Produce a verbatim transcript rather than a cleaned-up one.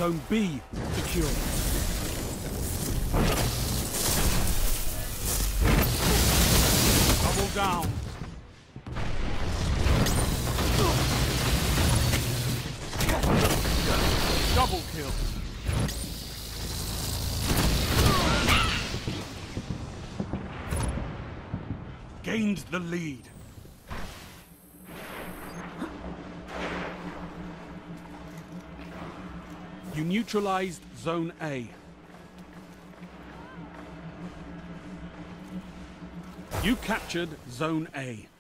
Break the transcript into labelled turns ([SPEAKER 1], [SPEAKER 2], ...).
[SPEAKER 1] Zone B secure. Double down. Double kill. Gained the lead. You neutralized Zone A. You captured Zone A.